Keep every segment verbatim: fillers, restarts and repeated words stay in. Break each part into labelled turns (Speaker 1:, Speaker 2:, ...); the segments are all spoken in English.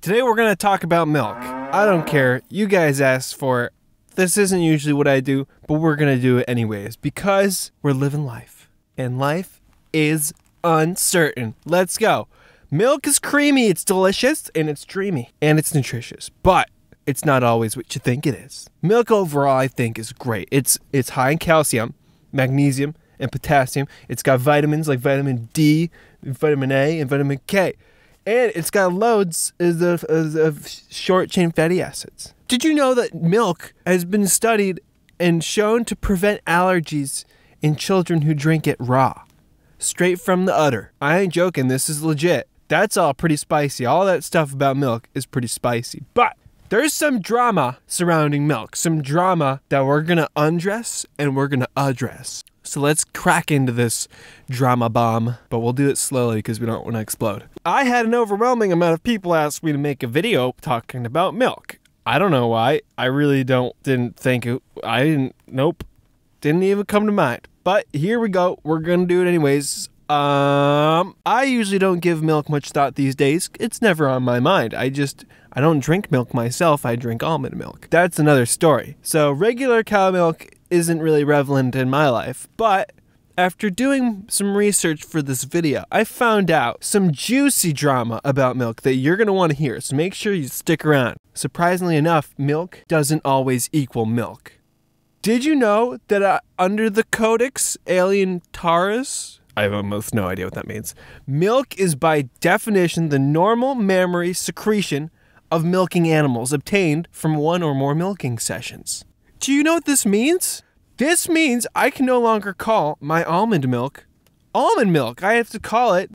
Speaker 1: Today we're gonna talk about milk. I don't care, you guys asked for it. This isn't usually what I do, but we're gonna do it anyways because we're living life. And life is uncertain. Let's go. Milk is creamy, it's delicious, and it's dreamy, and it's nutritious. But it's not always what you think it is. Milk overall, I think, is great. It's it's high in calcium, magnesium, and potassium. It's got vitamins like vitamin D, vitamin A, and vitamin K. And it's got loads of, of, of short-chain fatty acids. Did you know that milk has been studied and shown to prevent allergies in children who drink it raw? Straight from the udder. I ain't joking, this is legit. That's all pretty spicy. All that stuff about milk is pretty spicy. But there's some drama surrounding milk. Some drama that we're gonna undress and we're gonna address. So let's crack into this drama bomb, but we'll do it slowly because we don't want to explode. I had an overwhelming amount of people ask me to make a video talking about milk. I don't know why. I really don't, didn't think it, I didn't, nope. Didn't even come to mind. But here we go. We're gonna do it anyways. Um, I usually don't give milk much thought these days. It's never on my mind. I just, I don't drink milk myself. I drink almond milk. That's another story. So regular cow milk isn't really relevant in my life, but after doing some research for this video, I found out some juicy drama about milk that you're going to want to hear, so make sure you stick around. Surprisingly enough, milk doesn't always equal milk. Did you know that uh, under the Codex Alimentarius, I have almost no idea what that means, milk is by definition the normal mammary secretion of milking animals obtained from one or more milking sessions. Do you know what this means? This means I can no longer call my almond milk almond milk. I have to call it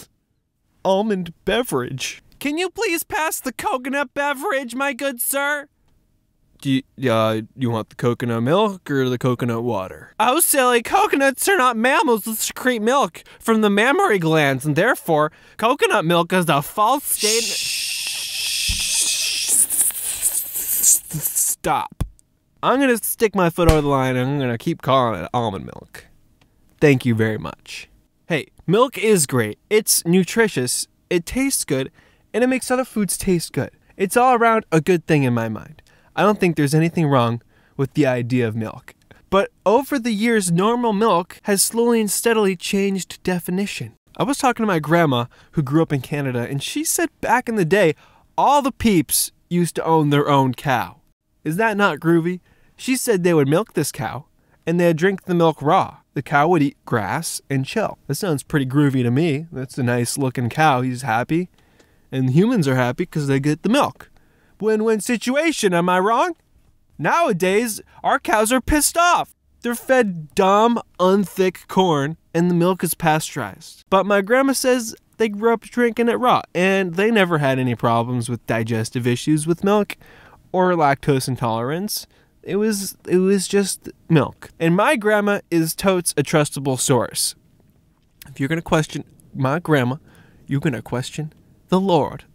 Speaker 1: almond beverage. Can you please pass the coconut beverage, my good sir? Do you, uh, you want the coconut milk or the coconut water? Oh, silly, coconuts are not mammals that secrete milk from the mammary glands, and therefore, coconut milk is a false statement. Stop. I'm gonna stick my foot over the line and I'm gonna keep calling it almond milk. Thank you very much. Hey, milk is great. It's nutritious, it tastes good, and it makes other foods taste good. It's all around a good thing in my mind. I don't think there's anything wrong with the idea of milk. But over the years, normal milk has slowly and steadily changed definition. I was talking to my grandma who grew up in Canada, and she said back in the day, all the peeps used to own their own cow. Is that not groovy? She said they would milk this cow, and they'd drink the milk raw. The cow would eat grass and chill. That sounds pretty groovy to me. That's a nice looking cow. He's happy. And humans are happy because they get the milk. Win-win situation, am I wrong? Nowadays, our cows are pissed off. They're fed dumb, unthick corn, and the milk is pasteurized. But my grandma says they grew up drinking it raw, and they never had any problems with digestive issues with milk or lactose intolerance. It was it was just milk. And my grandma is totes a trustable source. If you're gonna question my grandma, you're gonna question the Lord.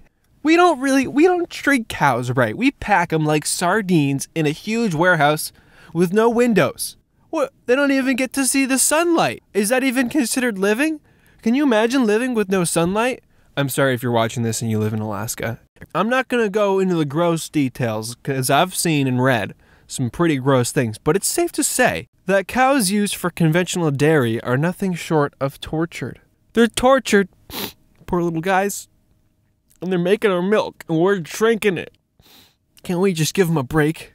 Speaker 1: we don't really, we don't treat cows right. We pack them like sardines in a huge warehouse with no windows. What? They don't even get to see the sunlight. Is that even considered living? Can you imagine living with no sunlight? I'm sorry if you're watching this and you live in Alaska. I'm not gonna go into the gross details because I've seen and read some pretty gross things, but it's safe to say that cows used for conventional dairy are nothing short of tortured. They're tortured, poor little guys, and they're making our milk, and we're drinking it. Can't we just give them a break?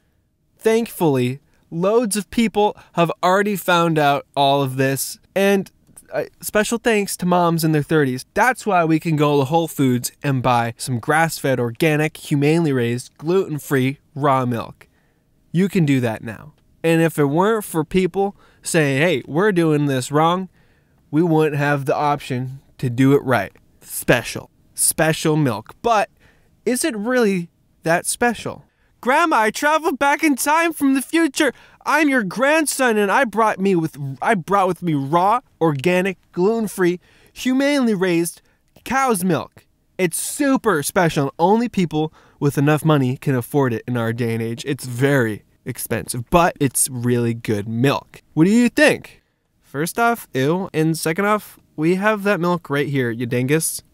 Speaker 1: Thankfully, loads of people have already found out all of this, and uh, special thanks to moms in their thirties. That's why we can go to Whole Foods and buy some grass-fed, organic, humanely raised, gluten-free, raw milk. You can do that now. And if it weren't for people saying, hey, we're doing this wrong, we wouldn't have the option to do it right. Special. Special milk. But is it really that special? Grandma, I traveled back in time from the future. I'm your grandson and I brought me with I brought with me raw, organic, gluten-free, humanely raised cow's milk. It's super special. Only people with enough money can afford it in our day and age. It's very expensive, but it's really good milk. What do you think? First off, ew. And second off, we have that milk right here, you dingus.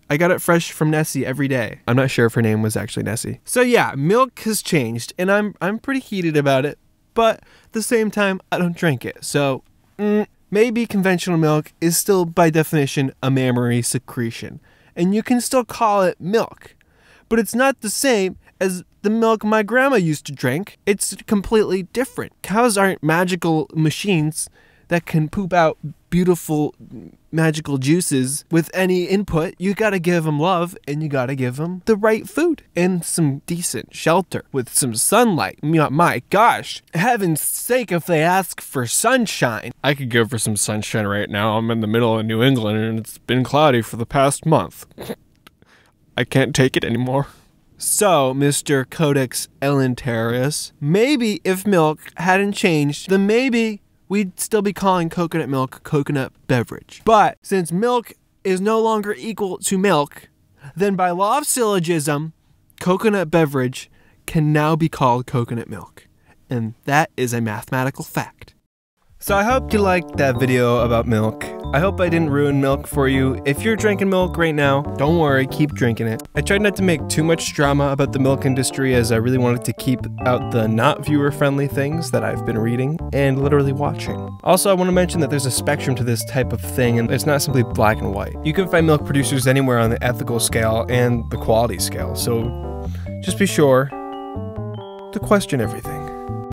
Speaker 1: I got it fresh from Nessie every day. I'm not sure if her name was actually Nessie. So yeah, milk has changed, and I'm I'm pretty heated about it, but at the same time, I don't drink it. So mm, maybe conventional milk is still by definition a mammary secretion, and you can still call it milk, but it's not the same as the milk my grandma used to drink. It's completely different. Cows aren't magical machines that can poop out beautiful magical juices with any input. You gotta give them love, and you gotta give them the right food and some decent shelter with some sunlight. My gosh, heaven's sake, if they ask for sunshine. I could go for some sunshine right now. I'm in the middle of New England and it's been cloudy for the past month. I can't take it anymore. So, Mister Codex Alimentarius, maybe if milk hadn't changed, then maybe we'd still be calling coconut milk coconut beverage. But since milk is no longer equal to milk, then by law of syllogism, coconut beverage can now be called coconut milk. And that is a mathematical fact. So I hope you liked that video about milk. I hope I didn't ruin milk for you. If you're drinking milk right now, don't worry, keep drinking it. I tried not to make too much drama about the milk industry, as I really wanted to keep out the not viewer-friendly things that I've been reading and literally watching. Also, I want to mention that there's a spectrum to this type of thing, and it's not simply black and white. You can find milk producers anywhere on the ethical scale and the quality scale, so just be sure to question everything.